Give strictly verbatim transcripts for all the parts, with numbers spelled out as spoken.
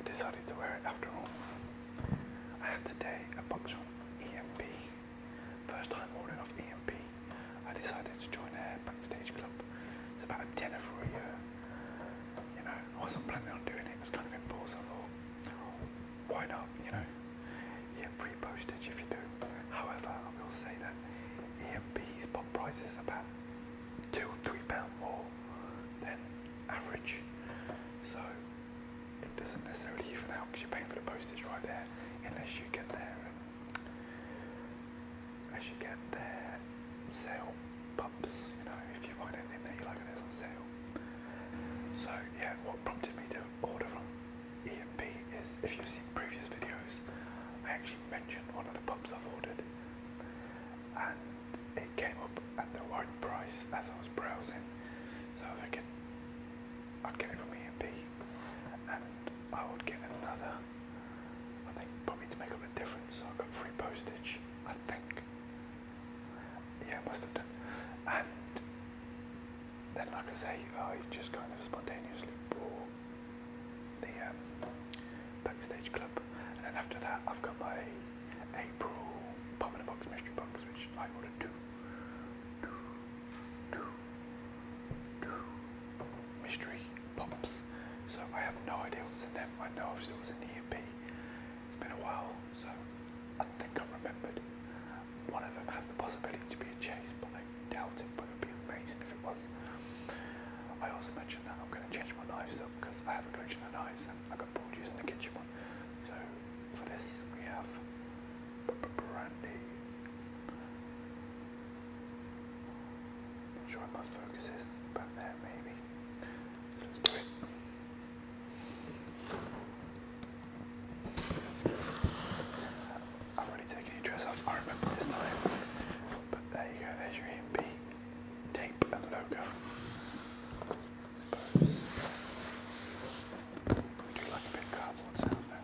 decided to wear it after all. I have today a box from E M P. First time ordering off E M P. I decided to join their backstage club. It's about a tenner for a year. You know, I wasn't planning on doing it. It was kind of impulse. I thought, why not? You know, you get free postage if you do. However, I will say that E M P's pop price is about two or three pound more than average. So it doesn't necessarily even out because you're paying for the postage right there, unless you get their um, unless you get their sale pops. You know, if you find anything that you like and it's on sale. So yeah, what prompted me to order from E M P is, if you've seen previous videos, I actually mentioned one of the pops I've ordered, and it came up at the right price as I was browsing. So I figured I'd get it from E M P, and I would get another, I think probably to make up the difference, so I got free postage, I think. Yeah, must have done. And then, like I say, I just kind of spontaneously bought the um, backstage club, and then after that I've got my April Pop in a Box mystery box, which I ordered two, two, two, two mystery pops. So I have no idea what's in them. I know obviously what's in the E M P. It's been a while, so I think I've remembered. One of them has the possibility to be a chase, but I doubt it, but it would be amazing if it was. I also mentioned that I'm going to change my knives up because I have a collection of knives and I got bored using the kitchen one. So for this we have brandy. Not sure where my focus is, back there maybe. So let's do it. I've already taken your dress off, I remember this time. But there you go, there's your E M P tape and logo. We do like a bit of cardboard sound there.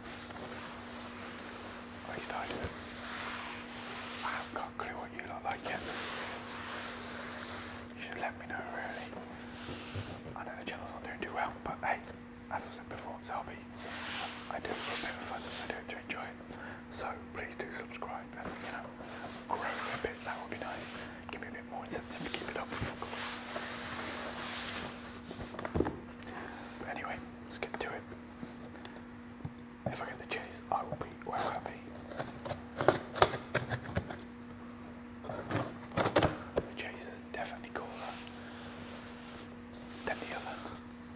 At least I do. I haven't got a clue what you lot like yet. You should let me know, really. I know the channel's not doing too well, but hey, as I've said before, it's hobby. I do it for a bit of fun, I do it to enjoy it. So please do subscribe and, you know, grow a bit, that would be nice. Give me a bit more incentive to keep it up. But anyway, let's get to it. If I get the chase, I will be well happy. The chase is definitely cooler than the other.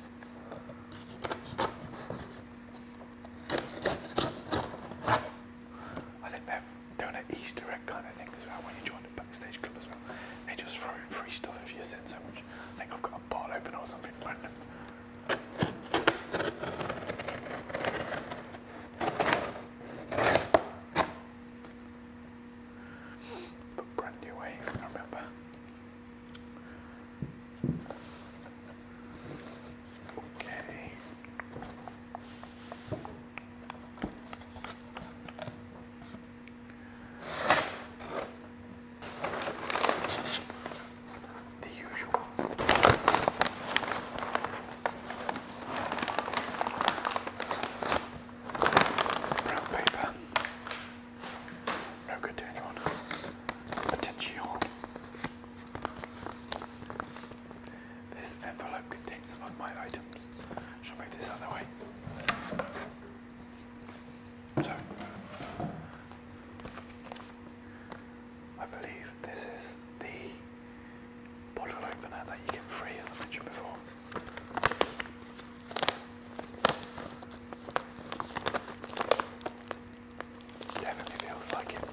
I think they're doing an Easter egg kind of thing as well when you join the backstage club as well. They just throw in free stuff if you send so much. I think I've got a bottle opener or something random. Put brandy away, I remember. Okay. The usual. Brown paper. No good to anyone. Attention. This envelope contains some of my items. Shall I move this out of the way? So, I believe this is the bottle opener that you get free, as I mentioned before. Definitely feels like it.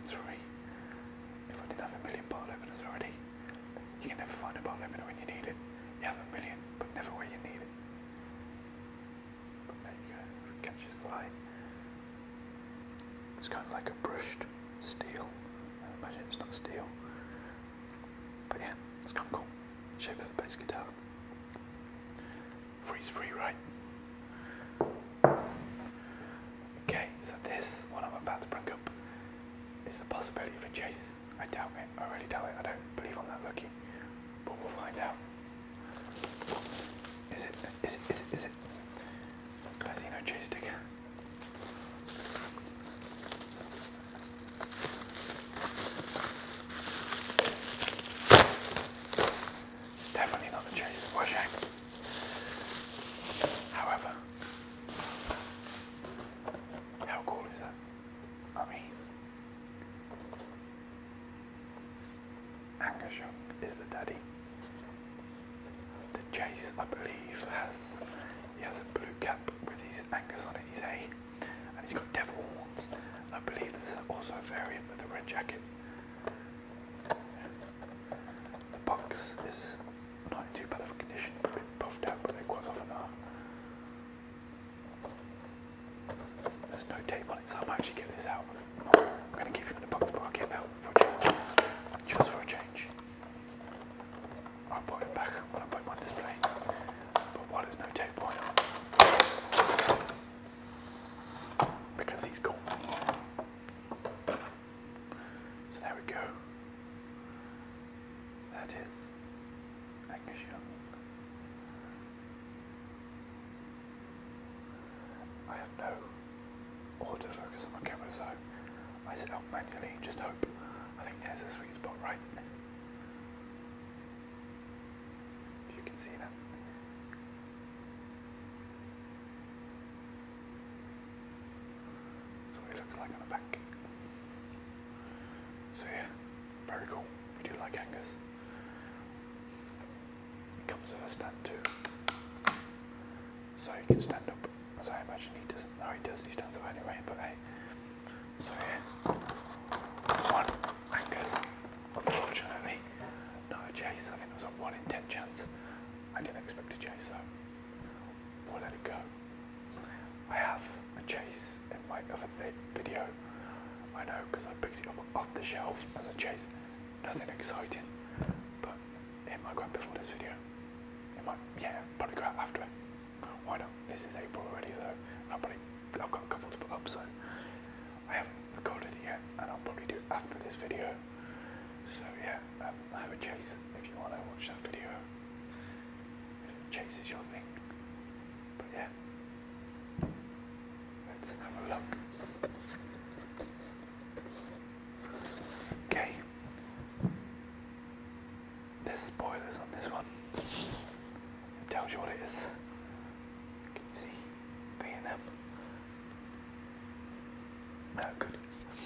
three. If I didn't have a million bottle openers already, you can never find a bottle opener when you need it. You have a million, but never where you need it. But there you go, if it catches the light. It's kind of like a brushed steel. I imagine it's not steel. But yeah, it's kind of cool. Shape of a bass guitar. Freeze free, right? Okay, so this, what I'm about to bring up, is the possibility of a chase. I doubt it, I really doubt it, I don't believe I'm that lucky. But we'll find out. Is it, is it, is it, is it? I see no chase sticker. It's definitely not the chase, what a shame. However, how cool is that? I mean, Angus Young is the daddy. The chase, I believe, has he has a blue cap with his Angus on it. He's A, and he's got devil horns. And I believe there's also a variant with a red jacket. The box is not in too bad of a condition, a bit puffed out, but they quite often are. There's no tape on it, so I might actually get this out. I'm going to keep it in the box, but I'll get it out for a change. Just for a change. I'll put it back when I put it on display. But while there's no tape on it, because he's cool. So there we go. That is Angus Young. I have no autofocus on my camera, so I set up manually and just hope. I think there's a sweet spot right there. If you can see that. That's what it looks like on the back. So yeah, very cool. We do like Angus. It comes with a stand too. So you can stand up, as I imagine he doesn't. No, he does, he stands up anyway, but hey. So yeah. One Angus. Unfortunately, not a chase. I think it was a one in ten chance. I didn't expect a chase, so we'll let it go. I have a chase in my other video. I know, because I picked it up off the shelf as a chase. Nothing exciting, but it might go out before this video. It might, yeah, probably go out after it. Why not? This is April already, so I'll probably, I've got a couple to put up, so I haven't recorded it yet, and I'll probably do it after this video. So yeah, um, I have a chase if you want to watch that video. If chase is your thing. But yeah, let's have a look. Okay, there's spoilers on this one. It tells you what it is. Can you see? B and M. No, good.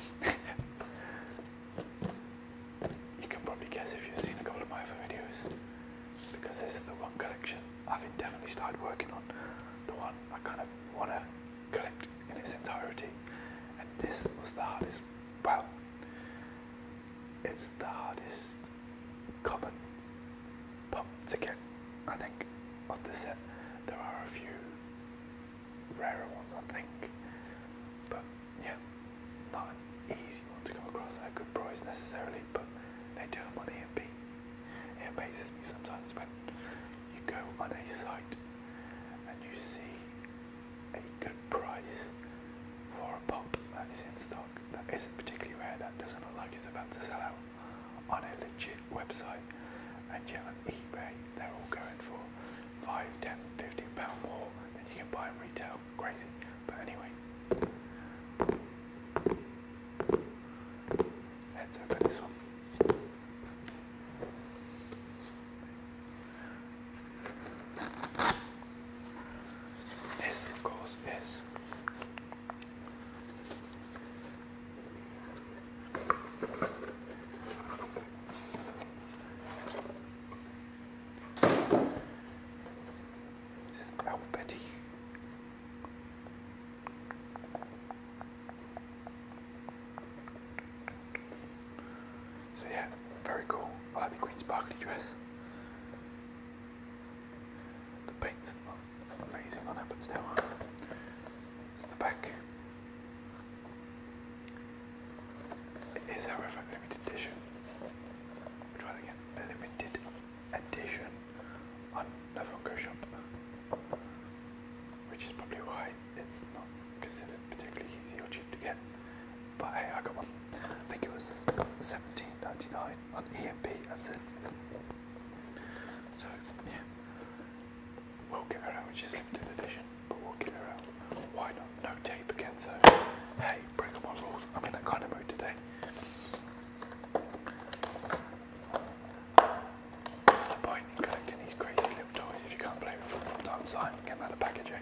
You can probably guess if you've seen a couple of my other videos, because this is the one collection I've indefinitely started working on. The one I kind of want to collect in its entirety. And this was the hardest, well, it's the hardest common pop to get, I think, of the set. There are a few rarer ones, I think, but yeah, not an easy one to come across at a good price necessarily, but they do them on E M P. It amazes me sometimes when you go on a site and you see a good price for a pop that is in stock, that isn't particularly rare, that doesn't look like it's about to sell out on a legit website, and yet on eBay they're all going for five, ten, fifteen pound more than you can buy in retail. Crazy. But anyway, let's open this one. This, of course, is this is alphabety. dress. The paint's not amazing on it, but still. It's the back. It is, however, limited edition. We'll try it again. A limited edition on the Funko shop, which is probably why it's not considered particularly easy or cheap to get. But hey, I got one. I think it was seventeen ninety-nine on E M P. That's it. So yeah, we'll get her out, which is limited edition, but we'll get her out. Why not? No tape again. So hey, break all my rules. I'm in that kind of mood today. What's the point in collecting these crazy little toys if you can't play with them from time to time? Get them out of the packaging.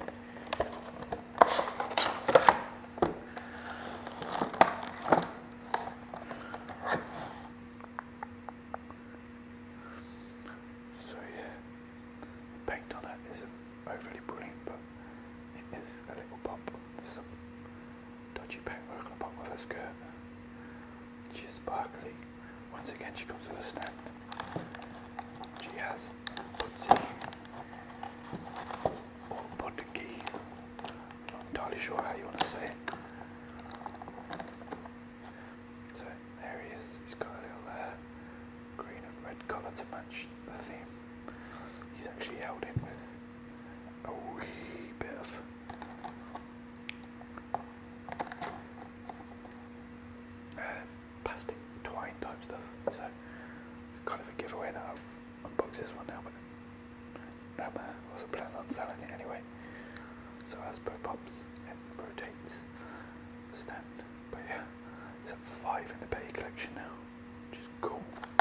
So yeah, paint on it isn't overly brilliant, but it is a little pop. There's some dodgy paintwork on the bottom of her skirt. She's sparkly. Once again, she comes with a stand. She has Pudsey or Podgy. Not entirely sure how you want to say it. So there he is. He's got a little uh, green and red collar to match the theme. He's actually held in with a wee bit of uh, plastic twine type stuff. So it's kind of a giveaway that I've unboxed this one now, but um, uh, I wasn't planning on selling it anyway. So as per pops, it rotates the stand. But yeah, so that's five in the Bay collection now, which is cool.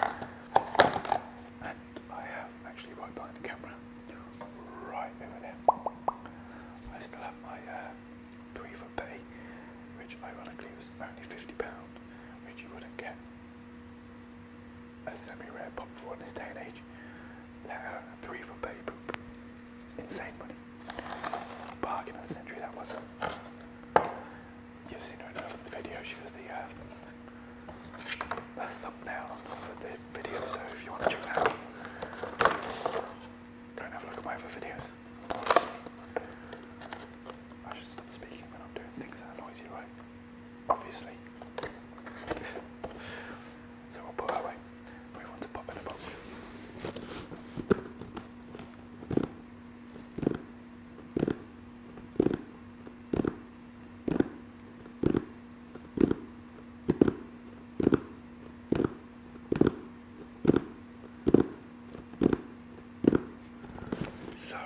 And I have actually right behind the camera, right over there, I still have my uh, three foot Bay, which ironically was only fifty pounds, which you wouldn't get a semi-rare pop for in this day and age, let alone a three foot Bay poop. Insane money. Bargain of the century that was. You've seen her enough in the video. She was the, uh, the thumbnail for the video, so if you want to check that out, go and have a look at my other videos. Obviously, I should stop speaking when I'm doing things that annoys you, right? Obviously. So we'll put her away. Move on to Pop in a Box. So,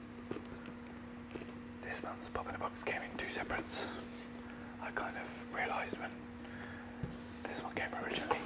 this month's Pop in a Box came in two separates. I kind of realised when this one came originally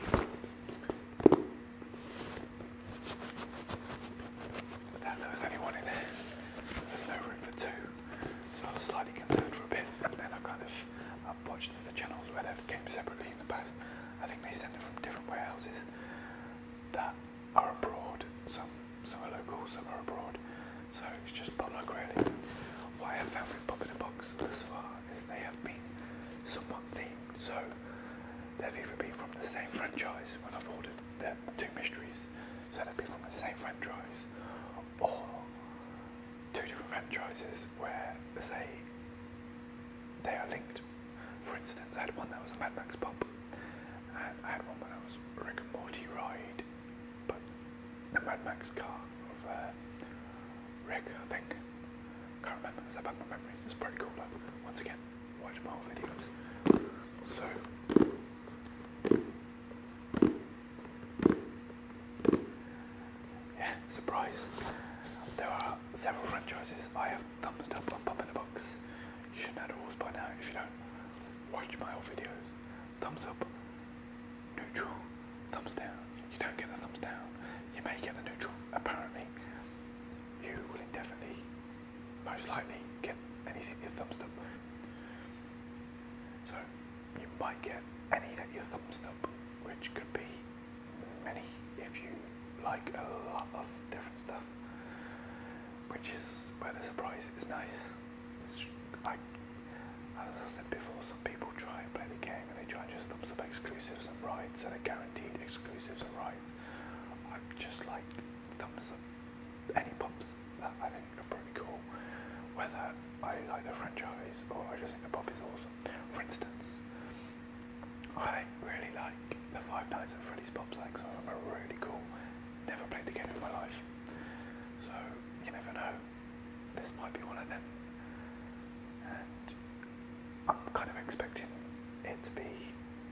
that there was only one in there. There was no room for two, so I was slightly concerned for a bit. And then I kind of I've watched the channels where they've came separately in the past. I think they send it from different warehouses that are abroad. Some some are local, some are abroad. So it's just potluck really. What I have found with Pop in a Box thus far is they have been somewhat themed. So they've either been from the same franchise when I've ordered the two mysteries, so they've been from the same franchise, or two different franchises where, say, they are linked. For instance, I had one that was a Mad Max Pop, and I had one that was a Rick and Morty ride, but the Mad Max car of uh, Rick, I think. Can't remember, it's about my memories. It's pretty cool though. Once again, watch my old videos. So, yeah, surprise. There are several franchises I have thumbs up on Pop in a Box. You should know the rules by now if you don't watch my old videos. Thumbs up, neutral, thumbs down. You don't get a thumbs down. You may get a neutral, apparently. You will indefinitely, most likely, get anything you thumbs up. So, you might get any that you thumbs up, which could be many if you like a lot of different stuff, which is where the surprise is nice. It's, I, as I said before, some people try and play the game and they try and just thumbs up exclusives and rides, so they're guaranteed exclusives and rides. I just like thumbs up any pops that I think are pretty cool, whether I like the franchise or I just think the pop is awesome. For instance, I really like the Five Nights at Freddy's pops, like some of them are really cool. Never played the game in my life, so you never know, this might be one of them. And I'm kind of expecting it to be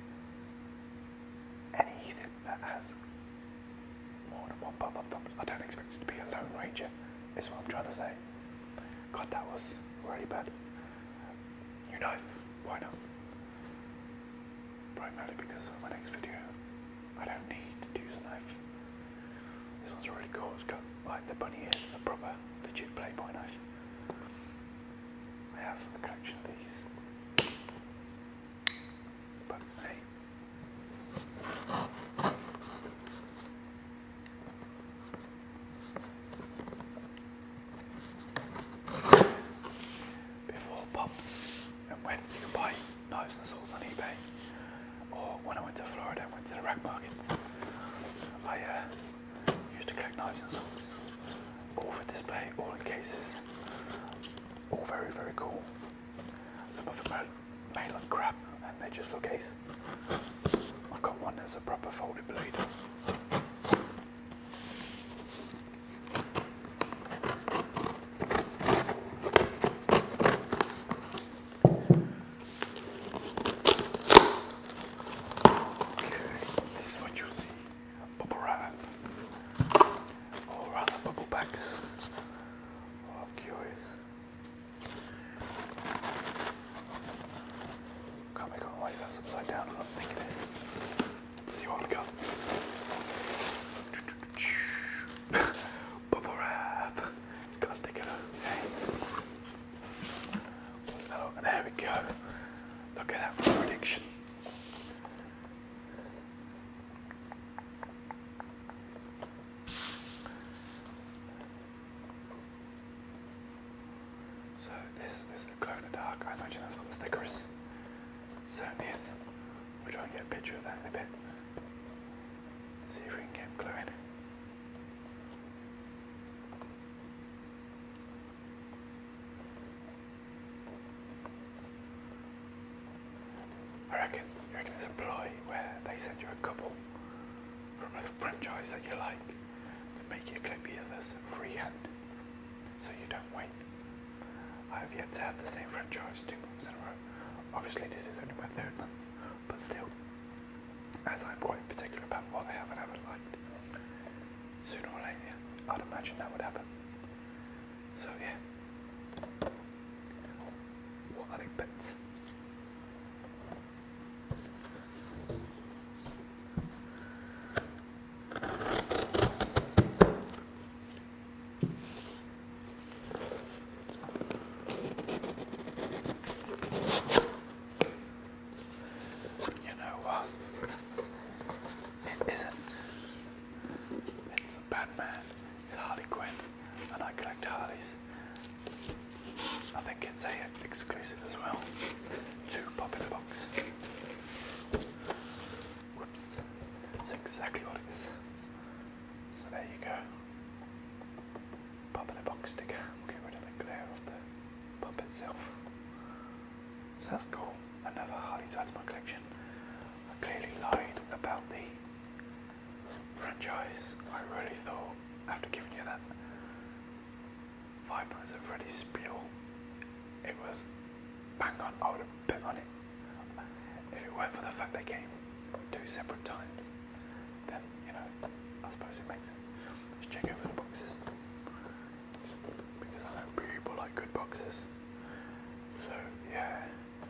anything that has more than one pop on thumbs. I don't expect it to be a Lone Ranger, is what I'm trying to say. God, that was really bad. New knife, why not? Primarily because for my next video, I don't need to use a knife. This one's really cool, it's got like the bunny ears, it's a proper, legit Playboy knife. I have a collection of these. But hey. Before pops and when you could buy knives and swords on eBay, or when I went to Florida and went to the rag markets, I uh, used to collect knives and swords, all for display, all in cases, all very very cool. Some of them are made like crap and they just look ace. I've got one that's a proper folded blade. Upside down, I think it is. Let's see what we got. Bubble wrap. It's got a sticker though. Okay. What's that? And there we go. Look at that for a prediction. So this is a glow in the dark. I imagine that's what the sticker is. Certainly is. We'll try and get a picture of that in a bit. See if we can get him glowing. I reckon, you reckon it's a ploy where they send you a couple from a franchise that you like to make you clip the others freehand, so you don't wait. I have yet to have the same franchise two months in a row. Obviously this is only my third month, but still, as I'm quite particular about what I have and haven't liked, sooner or later I'd imagine that would happen. So yeah, what I'd expect. Say it exclusive as well. Two pop in the box. Whoops. That's exactly what it is. So there you go. Pop in the box sticker. We'll get rid of the glare of the pop itself. So that's cool. Another Harley to add to my collection. I clearly lied about the franchise. I really thought, after giving you that Five Nights at Freddy's spiel, it was bang on. I would have bet on it. If it weren't for the fact they came two separate times, then, you know, I suppose it makes sense. Let's check over the boxes, because I know people like good boxes. So yeah,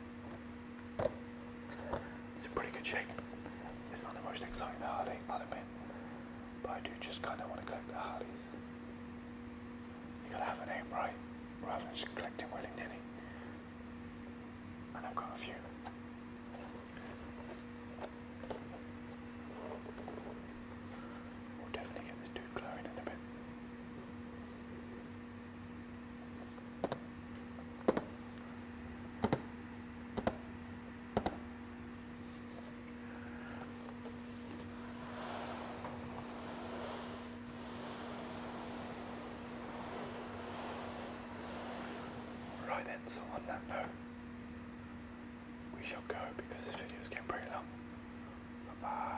it's in pretty good shape. It's not the most exciting Harley, I'll admit, but I do just kind of want to collect the Harleys. You gotta have an aim right, rather than just collecting willy-nilly. And I've got a few. We'll definitely get this dude glowing in a bit. then, so on that note, we shall go because this video is getting pretty long. Bye bye.